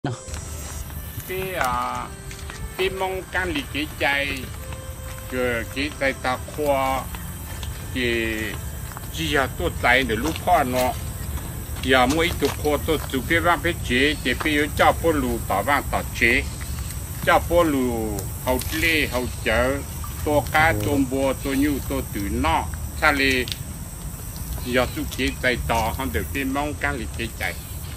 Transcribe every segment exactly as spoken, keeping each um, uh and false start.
cái à cái mong can lý cái chạy cái cái tại ta khoa cái chỉ là tôi chạy để lúc khoa nó giờ mỗi tổ khoa tôi chụp cái văn cái chế thì bây giờ cho bộ lù bảo văn tạo chế cho bộ lù hậu lê hậu chợ tôi cá tôi bò tôi nhu tôi tự nó sao lại giờ chụp cái tại tàu không được cái mong can lý cái chạy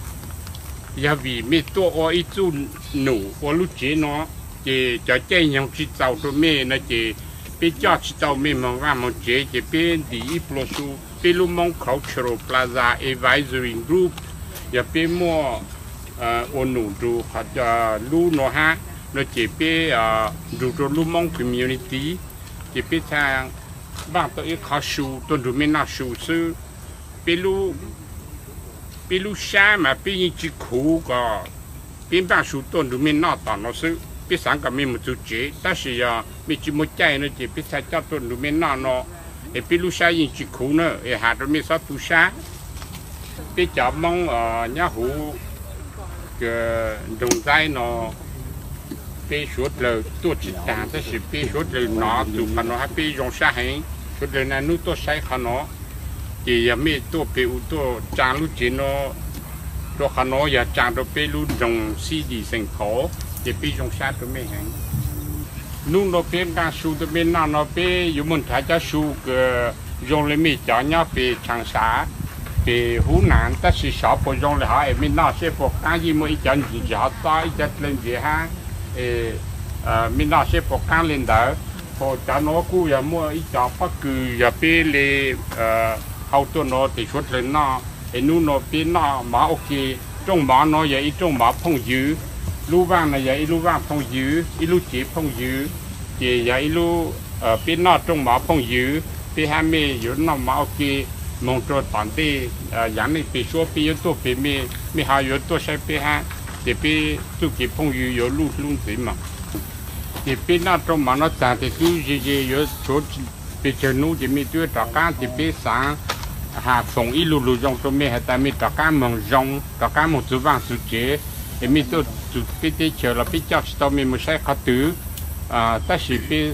giờ vì mấyตัวออีจูหนูอลูกเจเนาะเจจะใจยังชิเจ้าตัวแม่นะเจไปจ้าชิเจ้าแม่มองว่ามันเจเจเป็นดีอีปลอสูเป็นลูกมองเขาเชโรพลาซาเอไวซ์ริงกรุ๊ปอย่าเป็นมัวเอ่ออหนูดูเขาจะรู้เนาะฮะนะเจเป็นเอ่อดูตัวลูกมองคอมมูนิตี้เจเป็นทางบ้านตัวเองเขาชูตัวดูไม่น่าชูซื้อเป็นลูก比如山嘛，比人去苦个，比办书多都没拿到那时，比三个没么做结，但是呀，没这么简呢，就比才叫多都没拿呢，诶，比如山人去苦呢，诶，还都没啥读山，比较忙呃，然后个农在呢，比说了多几单，但是比说了拿做可能还比用山很，说了那弄多晒可能。thì giờ mấy tổ bể tổ trang lúc chỉ nó tổ khăn nó giờ trang tổ bể lúc dùng xí đi thành phố thì bể dùng sát tổ mấy hàng nung nó bể càng su tổ bể nào nó bể dùng mình thấy cho su cái dùng lấy mấy chó nhá bể Changsha xã bể Hú Nàn ta chỉ sáu bộ dùng lấy họ mình nào sẽ bộ càng gì mà ít chọn gì chỉ họ ta ít chọn lên gì ha mình nào sẽ bộ càng lên đó bộ cho nó cũ giờ mua ít chọn bất cứ giờ bể lấy hậuตัวnó thì xuất lên nó, cái nu nó bên nó mà ok, trong mà nó vậy trong mà phong dữ, lu vàng này vậy lu vàng phong dữ, lu chỉ phong dữ, thì vậy lu bên nó trong mà phong dữ, bên hai mươi dữ nó mà ok, mong cho tận đi, dạng này bị số bị yếu tố bị mi mi hai yếu tố sai bị hai, thì bị tu kịp phong dữ yếu lu lu gì mà, thì bên nó trong mà nó trả thì tu gì gì yếu số bị chơi nu thì mi tu trả cá thì bị sáng hà phòng ít lù lù trong trong mi hay ta mi trả cá mong rong trả cá một số vàng số chế thì mi tu tu bị chơi chơi là bị cho tao mi một sai khó tứ à ta chỉ bị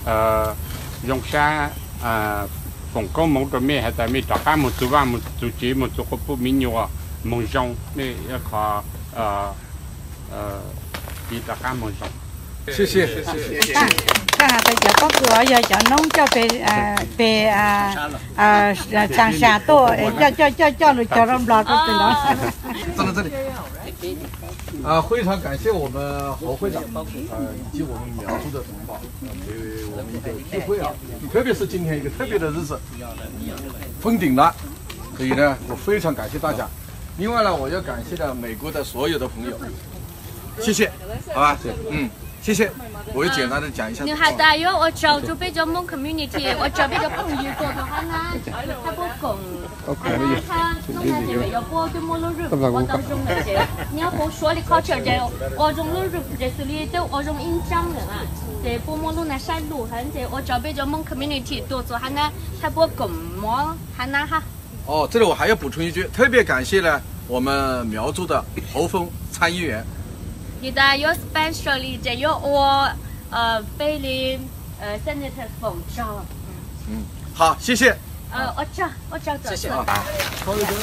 rong xa à phòng công mong trong mi hay ta mi trả cá một số vàng một số chế một số có bút mi nhiều mong rong mi khó à à bị trả cá mong rong 谢谢谢谢谢谢。 看下这个包括要叫农叫被啊被啊啊长沙多，叫叫叫叫了叫了不了，都知道。 站在这里。啊，非常感谢我们侯会长，呃，以及我们苗族的同胞，给我们一个聚会啊，特别是今天一个特别的日子，封顶了，所以呢，我非常感谢大家。另外呢，我要感谢了美国的所有的朋友，谢谢，好吧，嗯。 谢谢，我也简单的讲一下。 你还大有我找就比较蒙 community， 我找比较朋友做的话呢，他不共，他弄那些要播就莫落入，我当中那些，你要不说的考察这，我中落入这是里头我中印章的啦，这不莫落那山路，反正我找比较蒙 community 多做哈呢，他不共么哈那哈。 哦，这里我还要补充一句，特别感谢呢我们苗族的侯峰参议员。 你的有 specially 这有我呃Phalen呃 Senator 冯照， 嗯，好，谢谢。 呃，我照我照谢谢啊。 好一个。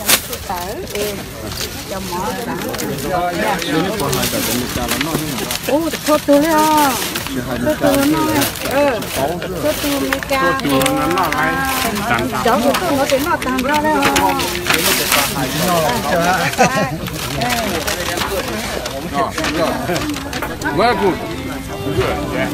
叫毛啥？哦，可多了，可多了，呃，可多没干。找个多我给那当着了。 Very good. Good. Yeah.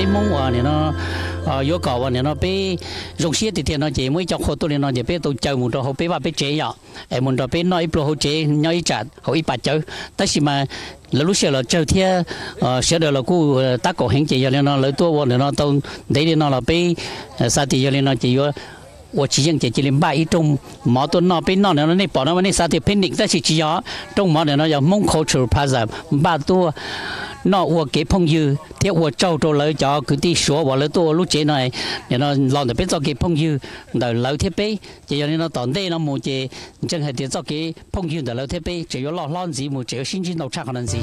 mong hòa này nó yếu cầu hòa này nó bé dùng xe thì tiền nó chỉ mới cho họ tôi này nó chỉ bé tôi chờ một đồ họ bé và bé chế nhở em một đồ bé nói ít họ chế nhau ít chặt họ ít bát chơi tất nhiên mà là lúc xưa là chơi theo sẽ được là cô tác cổ hành chỉ cho nên nó lấy tua hòa này nó tôi đấy thì nó là bé sao thì cho nên nó chỉ có 我之前就只能买一种毛多那边那那那包那那啥的偏顶，但是只要种毛的那叫蒙口出拍子，把多那我给朋友，贴我找着了叫佢哋说话了多路这那，然后老那边做给朋友，那老贴杯，只要你那当地那么这，真系啲做给朋友的老贴杯，只要老老子么，只要新鲜老差可能是。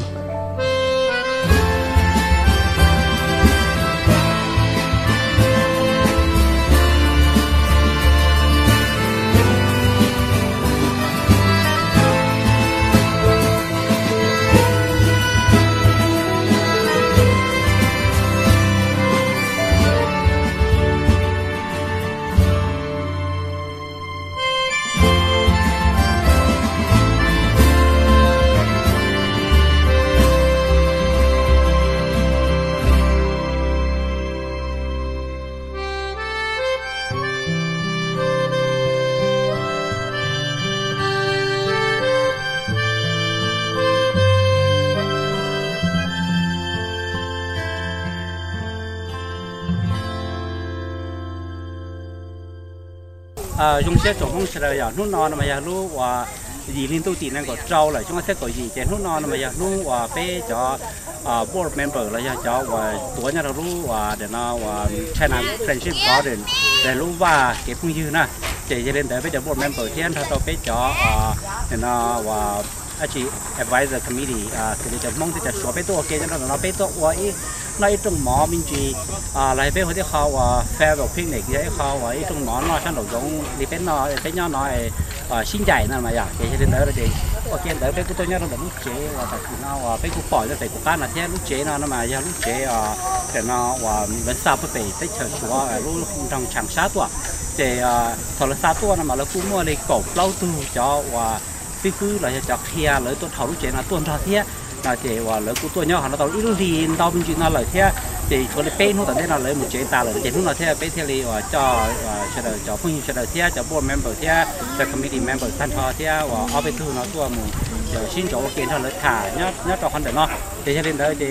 à dùng xe trộn không sẽ là lúc nọ mà giờ lúc và gì liên tục tiền năng có trâu là chúng ta sẽ có gì trên lúc nọ mà giờ lúc và bé cho board member là giờ cho và tuổi nhà lúc và để nó và China Friendship Garden để lúc và cái phong dư nè để cho nên để bây giờ board member thiên thao tao bé cho để nó và anh chị advisor committee à thì để mong thìจะ sửa béตัวcái cho nó nó béตัวvà ý nó ít trong mỏ mình chỉ à lại bé hồi đấy họ và farewell picnic đấy họ và ít trong mỏ nó sang đầu giống đi bé nó bé nhỏ nó à xin chạy nè mà giờ để cho nên đấy là gì ok đấy bé của tôi nhớ nó là lúc chế và tại vì nó và bé của bỏ cho phải của cá là thế lúc chế nó nó mà giờ lúc chế à để nó và vẫn sao phải tích hợp số lúc trong chẳng sát tuổi để thọ là sát tuổi mà là cũng mua lấy cổ lâu tu cho và cái cứ là cho kia lấy tôi thầu lúc chế là tuần thọ thế là chỉ và lấy của tôi nhau nó tao ít đi tao mình chỉ nó lấy thế thì có lấy bên nó tao thế nào lấy một chế ta lấy chế nó thế bên thế li và cho cho là cho phương cho là thế cho board member thế cho committee member thân thọ thế và ở bên thứ nó tôi một xin chỗ kiện thọ lấy thả nhớ nhớ cho con để nó để cho nên đấy thì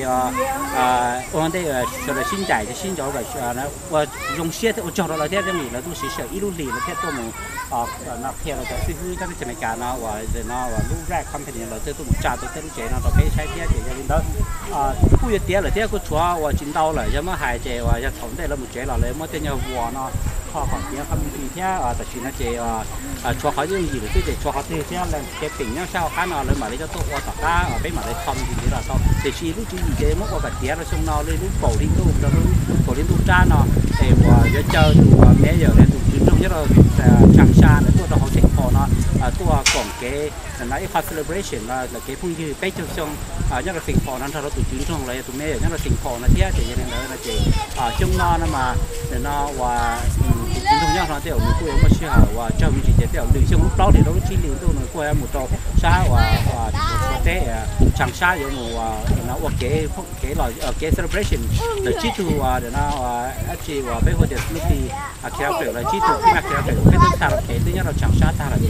à ông đây cho là xin chạy thì xin chỗ vậy nó và dùng xe thì cho nó là thế cho mình là tôi sẽ sợ ít đi là thế tôi một ờ nó theo là cái thứ cái cái cái nó và nó và lúc ra company là tôi tôi một trả tôi tôi chế nó tôi phải sai thế thì cho nên đó à bây giờ tiền là thế có chúa và chính đâu là cho mà hai chế và cho thống đây là một chế là lấy mất tiền nhau vua nó họ họ tiền không gì thế à tại vì nó chế à chúa họ những gì để để chúa họ thế thế là cái bình nhau sao khá nó lấy mà lấy cho tôi qua tất cả ở bên mà lấy không thì thế là sao để chỉ lúc chỉ gì chế mất qua bạch tiền là xong nó lấy lúc cổ liên tục rồi lúc cổ liên tục tra nó để và giờ chơi và bé giờ lên tụi trong nhất là Changsha làตัวเราเช็คพอนะตัวกล่องเก๋นั่นไอ้ celebration là là cái phong như cái chương trình nhất làสิ่งพอนั้นถ้าเราtụi chính trongเลยtụi mấy nhất làสิ่งพอนะที่จะอย่างนั้นนะจีtrong nóนะมาแต่nóว่าchính trong nhất là tiểu mình cũng có chia hở và trong chỉ để tiểu đừng trong lúc đó thì nó chỉ liên tục nó qua một trò xa và và cái Changsha giống như nó và cái cái loại cái celebration để chỉ tu để nó chỉ và bây giờ lúc thì kéo kiểu là chỉ tu khi mà kéo kiểu cái thứ ta là cái thứ nhất là Changsha ta là gì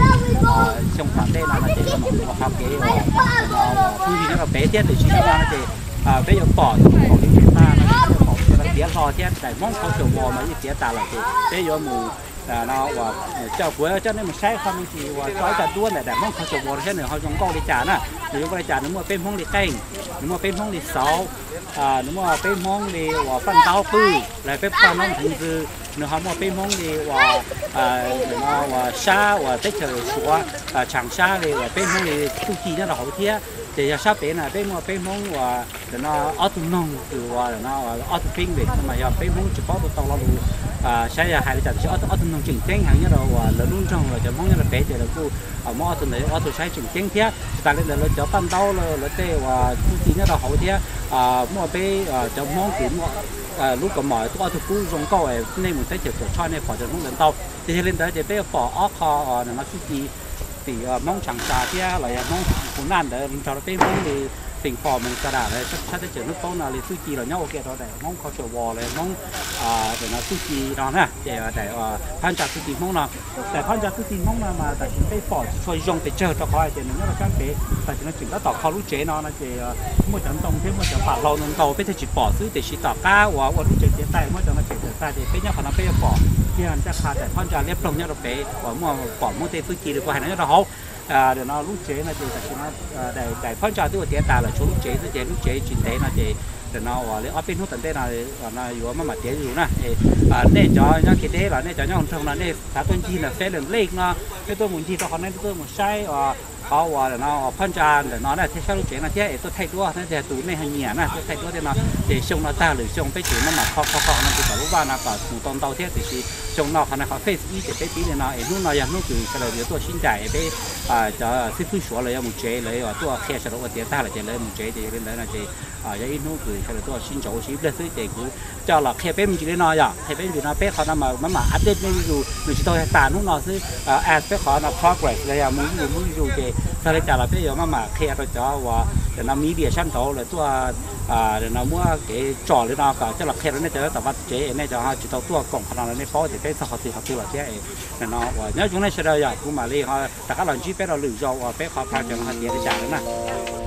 trong khoảng đây là chỉ là một học cái nó phương gì nó bé tiết để chỉ cho nó thì bây giờ bỏ bỏ đi chúng ta nó bỏ cái tía lò tiết để mong không kiểu bò mà như tía ta là thì bây giờ mù nó và cho cuối cho nên một sai không thì và trói cả đuôi để để mong không kiểu bò thế nữa họ dùng câu để trả nè nếu có để trả nếu mà bên mong để canh nếu mà bên mong để sáu nếu mà bên mong để và phân tao tư lại bên phân mong thường dư nếu họ mà bên mong để và nó và xa và tích thời số chẳng xa thì bên mong để tu chi nó là hậu thiết thì sắp đến là bên mà bên mong và nó auto nông từ và nó auto pin về mà giờ bên mong chỉ có một tàu lâu sẽ là hai cái chợ auto nông chỉnh chén hàng như là là luôn trong là cho mong như là bé thì là cô ở mỏ auto này auto sai chỉnh chén thiết ta lên là cho ban đầu là là tê và tu chi nó là hậu thiết mua bé cho mong cũng lúc còn mỏi tôi auto cũng dùng câu này nên mình thấy chợ cho nên phải cho nó lên tàu thì lên tới thì bé bỏ óc họ nó tu chi thì mong chẳng xa thế là mong cũng nan để cho nó bên mong thì สิ่งฟอร์มันกระดาษเลยชัดๆจะเจอลูกโป่งนะเลยซูจีเราเนาะโอเคเราได้น้องเขาจะวอลเลยน้องอ่าเดี๋ยวนะซูจีเราเนี่ยเดี๋ยวแต่ว่าพันจากซูจีห้องเราแต่พันจากซูจีห้องเรามาแต่ฉันไปฟอร์ช่วยยงไปเจอตัวเขาไอ้เจ้าหนึ่งเราจ้างไปแต่ฉันจึงแล้วต่อเขาลูกเจ๊เนาะนะเจ้าเมื่อจันตรงที่เมื่อจันปากเราหนึ่งโตไปที่จีบปอซื้อแต่จีต่อก้าวว่าวันลูกเจ๊เจ๊ใต้เมื่อจันมาเจ๊เจ๊ใต้เจ๊ไปเนี่ยคนนั้นไปฟอร์ที่มันจะขาดแต่พันจากเรียบตรงเนี่ยเราไปว่าเมื่อฟอร์เมื่อเตะซูจีหรือว่าให้นั่นเราเขาเดี๋ยวเราลูกเจ๊นะเจ๊แต่ฉันว่าได้ได้พันจากตัวเจ๊ตาเราช่วยลูกเจ๊ตัวเจ๊ลูกเจ๊จีเต้นะเจ๊เดี๋ยวเราว่าเลยเอาเป็นหุ่นตันเต้นะนะอยู่ว่ามาเจ๊อยู่นะเออเนี่ยจอเนี่ยคิดได้แล้วเนี่ยจอเนี่ยคนทำนะเนี่ยสาต้นจีนเนี่ยเฟรนเล็กนะcái tôi muốn gì đó họ nên tôi muốn sai và họ và nó phân tràn để nó là theo lúc chuyện là thế tôi thay đua nó để tủ này hàng nhẹ nè tôi thay đua thì nó để xong nó ta lười xong cái chuyện nó mà khó khó khó nó chỉ có lúc ba nó có một tuần đầu thế thì xong nó họ họ face ý để cái tí này nó lúc nào nó cứ cái là tôi xin chạy để à cho xí phui sửa lại một chế lại và tôi khe sẽ đâu có ta là chế lại một chế thì lên đấy là chế à cái nó cứ cái là tôi xin chỗ xí để xí chế cứ cho là khe bên chỉ để nó vậy khe bên vì nó bé họ nó mà nó mà update nên dù dù chỉ tôi tàn lúc nào xí aspect họ nó progress là muốn muốn dù chế sau đây trả lại bây giờ mà mà khe rồi cho và để nó media sản tổ là tôi à để nó mua cái trò lên nó cả cho là khe nó cho tập vật chế này cho họ chỉ tao tôi cộng khả năng này phó thì cái sao họ thì họ tôi là chế để nó và nhớ chúng này sẽ đây giờ cũng mà đi họ tất cả lần chỉ biết là lựa chọn và biết họ phát triển họ tiền để trả nữa nè